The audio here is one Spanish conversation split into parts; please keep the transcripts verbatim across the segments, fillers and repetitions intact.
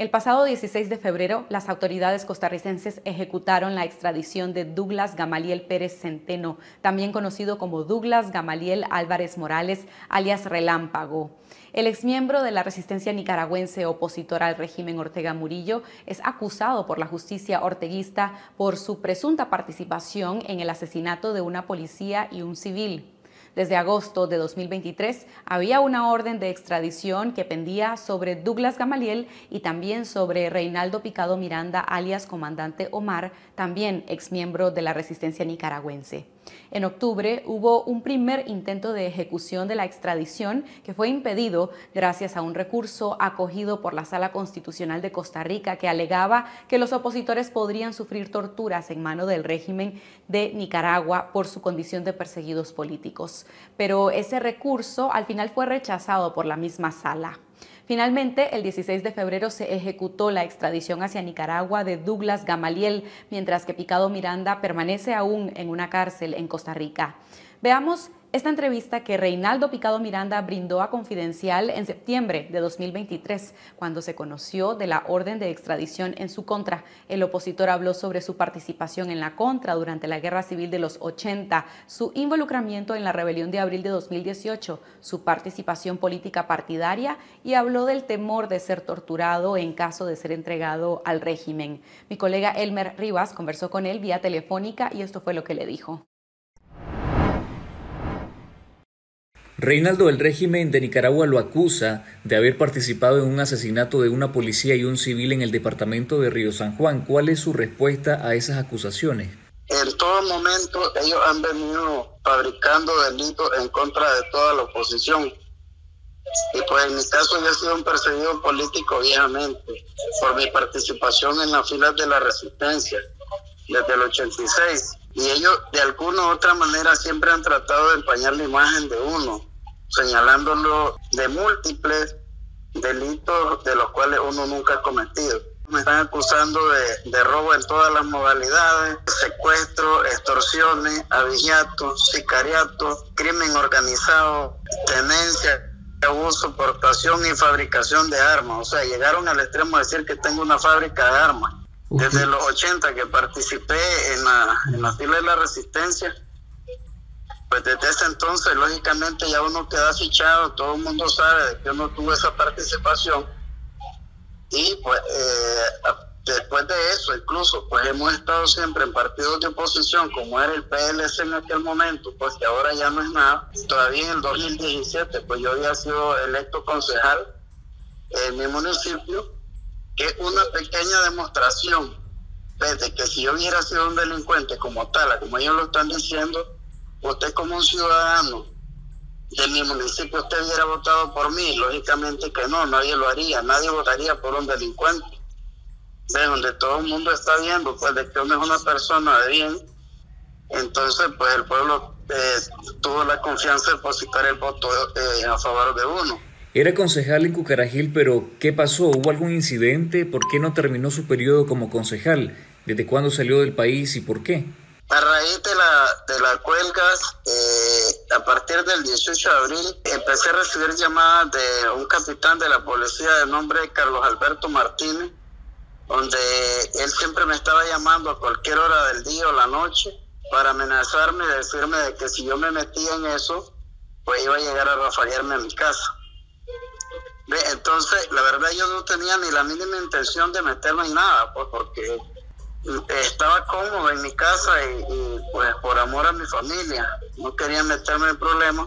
El pasado dieciséis de febrero, las autoridades costarricenses ejecutaron la extradición de Douglas Gamaliel Pérez Centeno, también conocido como Douglas Gamaliel Álvarez Morales, alias Relámpago. El exmiembro de la resistencia nicaragüense opositora al régimen Ortega Murillo es acusado por la justicia orteguista por su presunta participación en el asesinato de una policía y un civil. Desde agosto de dos mil veintitrés había una orden de extradición que pendía sobre Douglas Gamaliel y también sobre Reinaldo Picado Miranda, alias Comandante Omar, también exmiembro de la resistencia nicaragüense. En octubre hubo un primer intento de ejecución de la extradición que fue impedido gracias a un recurso acogido por la Sala Constitucional de Costa Rica que alegaba que los opositores podrían sufrir torturas en mano del régimen de Nicaragua por su condición de perseguidos políticos. Pero ese recurso al final fue rechazado por la misma sala. Finalmente, el dieciséis de febrero se ejecutó la extradición hacia Nicaragua de Douglas Gamaliel, mientras que Picado Miranda permanece aún en una cárcel en Costa Rica. Veamos esta entrevista que Reinaldo Picado Miranda brindó a Confidencial en septiembre de dos mil veintitrés, cuando se conoció de la orden de extradición en su contra. El opositor habló sobre su participación en la contra durante la Guerra Civil de los ochenta, su involucramiento en la rebelión de abril de dos mil dieciocho, su participación política partidaria y habló del temor de ser torturado en caso de ser entregado al régimen. Mi colega Elmer Rivas conversó con él vía telefónica y esto fue lo que le dijo. Reinaldo, el régimen de Nicaragua lo acusa de haber participado en un asesinato de una policía y un civil en el departamento de Río San Juan. ¿Cuál es su respuesta a esas acusaciones? En todo momento ellos han venido fabricando delitos en contra de toda la oposición. Y pues en mi caso yo he sido un perseguido político viejamente por mi participación en las filas de la resistencia desde el ochenta y seis. Y ellos de alguna u otra manera siempre han tratado de empañar la imagen de uno, señalándolo de múltiples delitos de los cuales uno nunca ha cometido. Me están acusando de, de robo en todas las modalidades, secuestro, extorsiones, abigeato, sicariato, crimen organizado, tenencia, abuso, portación y fabricación de armas. O sea, llegaron al extremo de decir que tengo una fábrica de armas. Okay. Desde los ochenta que participé en la, en la fila de la resistencia, pues desde ese entonces, lógicamente, ya uno queda fichado, todo el mundo sabe de que uno tuvo esa participación. Y pues eh, después de eso, incluso, pues hemos estado siempre en partidos de oposición, como era el P L C en aquel momento, pues que ahora ya no es nada. Todavía en el dos mil diecisiete, pues yo había sido electo concejal en mi municipio, que es una pequeña demostración de que si yo hubiera sido un delincuente como tal, como ellos lo están diciendo, usted como un ciudadano de mi municipio, usted hubiera votado por mí. Lógicamente que no, nadie lo haría, nadie votaría por un delincuente. De donde todo el mundo está viendo, pues, de que uno es una persona de bien, entonces, pues, el pueblo eh, tuvo la confianza de depositar el voto eh, a favor de uno. Era concejal en Cucarajil, pero ¿qué pasó? ¿Hubo algún incidente? ¿Por qué no terminó su periodo como concejal? ¿Desde cuándo salió del país y por qué? A raíz de la de las huelgas, eh, a partir del dieciocho de abril, empecé a recibir llamadas de un capitán de la policía de nombre Carlos Alberto Martínez, donde él siempre me estaba llamando a cualquier hora del día o la noche para amenazarme y decirme de que si yo me metía en eso, pues iba a llegar a rafaguearme a mi casa. Entonces, la verdad yo no tenía ni la mínima intención de meterme en nada, pues porque estaba cómodo en mi casa y, y pues por amor a mi familia, no quería meterme en problemas,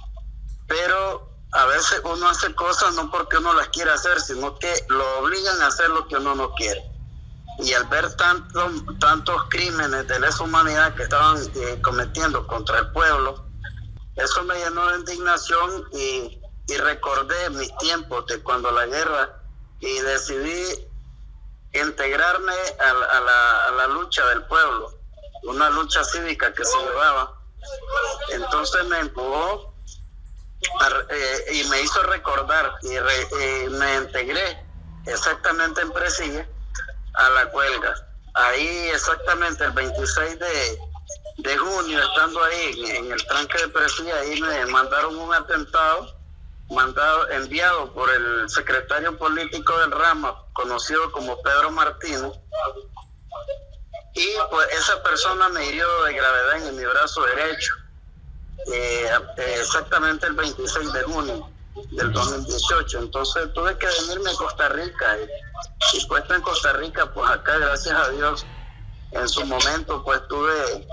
pero a veces uno hace cosas no porque uno las quiere hacer, sino que lo obligan a hacer lo que uno no quiere. Y al ver tanto, tantos crímenes de lesa humanidad que estaban eh, cometiendo contra el pueblo, eso me llenó de indignación y y recordé mis tiempos de cuando la guerra y decidí integrarme a la, a la, a la lucha del pueblo, una lucha cívica que se llevaba. Entonces me empujó a, eh, y me hizo recordar y re, eh, me integré exactamente en Presilla a la huelga. Ahí exactamente el veintiséis de junio, estando ahí en, en el tranque de Presilla, ahí me mandaron un atentado mandado, enviado por el secretario político del Rama, conocido como Pedro Martínez, y pues esa persona me hirió de gravedad en mi brazo derecho, eh, exactamente el veintiséis de junio del dos mil dieciocho. Entonces tuve que venirme a Costa Rica, y, y puesto en Costa Rica, pues acá, gracias a Dios, en su momento pues tuve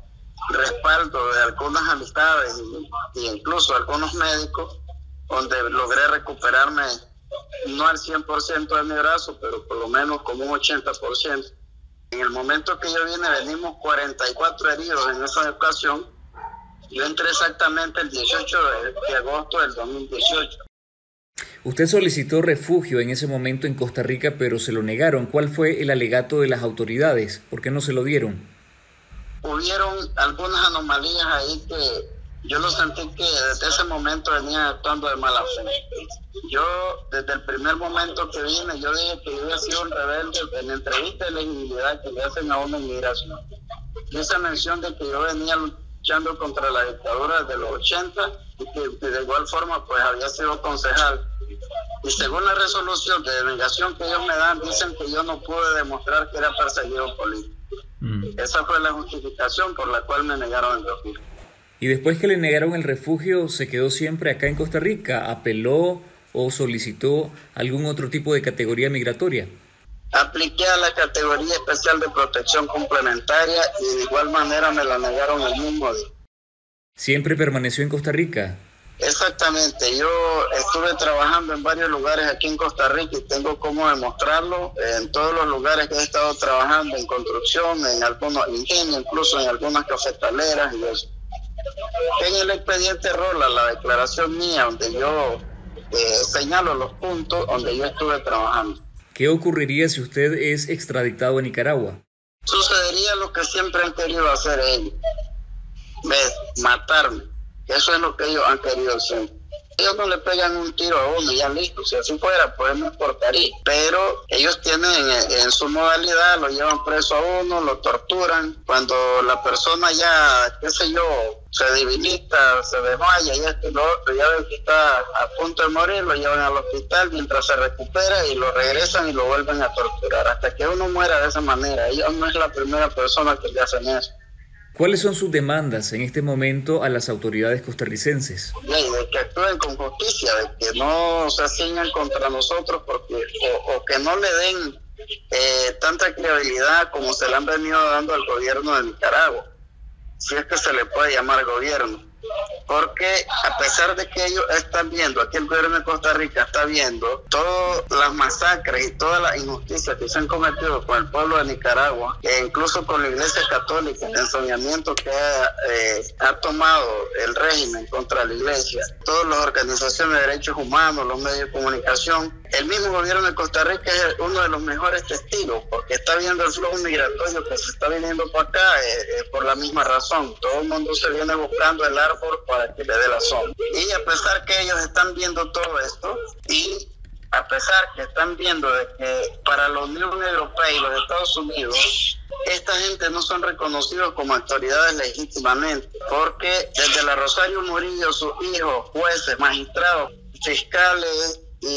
respaldo de algunas amistades e incluso algunos médicos, donde logré recuperarme no al cien por ciento de mi brazo, pero por lo menos como un ochenta por ciento. En el momento que yo vine, venimos cuarenta y cuatro heridos en esa ocasión. Yo entré exactamente el dieciocho de agosto del dos mil dieciocho. Usted solicitó refugio en ese momento en Costa Rica, pero se lo negaron. ¿Cuál fue el alegato de las autoridades? ¿Por qué no se lo dieron? Hubieron algunas anomalías ahí que yo lo sentí que desde ese momento venía actuando de mala fe. Yo, desde el primer momento que vine, yo dije que yo había sido un rebelde en la entrevista de elegibilidad que le hacen a una inmigración. Hice mención de que yo venía luchando contra la dictadura desde los ochenta y que, que de igual forma pues había sido concejal. Y según la resolución de denegación que ellos me dan, dicen que yo no pude demostrar que era perseguido político. Mm. Esa fue la justificación por la cual me negaron el refugio. Y después que le negaron el refugio, ¿se quedó siempre acá en Costa Rica? ¿Apeló o solicitó algún otro tipo de categoría migratoria? Apliqué a la categoría especial de protección complementaria y de igual manera me la negaron el mismo día. ¿Siempre permaneció en Costa Rica? Exactamente. Yo estuve trabajando en varios lugares aquí en Costa Rica y tengo cómo demostrarlo. En todos los lugares que he estado trabajando, en construcción, en algunos ingenios, incluso en algunas cafetaleras y eso. En el expediente rola la declaración mía donde yo eh, señalo los puntos donde yo estuve trabajando. ¿Qué ocurriría si usted es extraditado a Nicaragua? Sucedería lo que siempre han querido hacer ellos, ¿ves? Matarme. Eso es lo que ellos han querido hacer. Ellos no le pegan un tiro a uno y ya listo. Si así fuera, pues no importaría. Pero ellos tienen en, en su modalidad, lo llevan preso a uno, lo torturan. Cuando la persona ya, qué sé yo, se debilita, se desmaya y esto y lo otro, ya ven que está a punto de morir, lo llevan al hospital mientras se recupera y lo regresan y lo vuelven a torturar. Hasta que uno muera de esa manera. Ellos no es la primera persona que le hacen eso. ¿Cuáles son sus demandas en este momento a las autoridades costarricenses? Y de que actúen con justicia, de que no se ciñan contra nosotros porque o, o que no le den eh, tanta credibilidad como se le han venido dando al gobierno de Nicaragua, si es que se le puede llamar gobierno. Porque a pesar de que ellos están viendo, aquí el gobierno de Costa Rica está viendo todas las masacres y todas las injusticias que se han cometido con el pueblo de Nicaragua, e incluso con la Iglesia Católica, el ensañamiento que ha, eh, ha tomado el régimen contra la Iglesia, todas las organizaciones de derechos humanos, los medios de comunicación, el mismo gobierno de Costa Rica es uno de los mejores testigos, porque está viendo el flujo migratorio que se está viniendo para acá eh, eh, por la misma razón. Todo el mundo se viene buscando el árbol para que le dé la sombra. Y a pesar que ellos están viendo todo esto, y a pesar que están viendo de que para la Unión Europea y los Estados Unidos, esta gente no son reconocidos como autoridades legítimamente, porque desde la Rosario Murillo, sus hijos, jueces, magistrados, fiscales,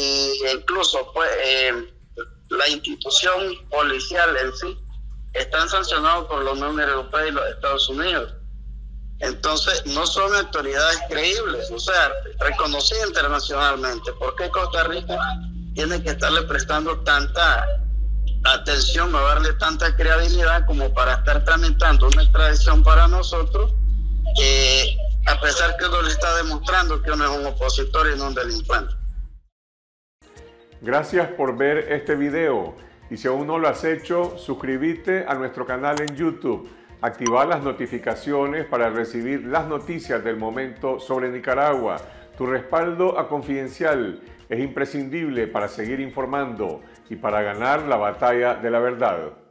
e incluso pues, eh, la institución policial en sí están sancionados por la Unión Europea y los Estados Unidos. Entonces no son autoridades creíbles, o sea, reconocidas internacionalmente. ¿Por qué Costa Rica tiene que estarle prestando tanta atención o darle tanta credibilidad como para estar tramitando una extradición para nosotros, eh, a pesar que uno le está demostrando que uno es un opositor y no un delincuente? Gracias por ver este video y si aún no lo has hecho, suscríbete a nuestro canal en YouTube, activa las notificaciones para recibir las noticias del momento sobre Nicaragua. Tu respaldo a Confidencial es imprescindible para seguir informando y para ganar la batalla de la verdad.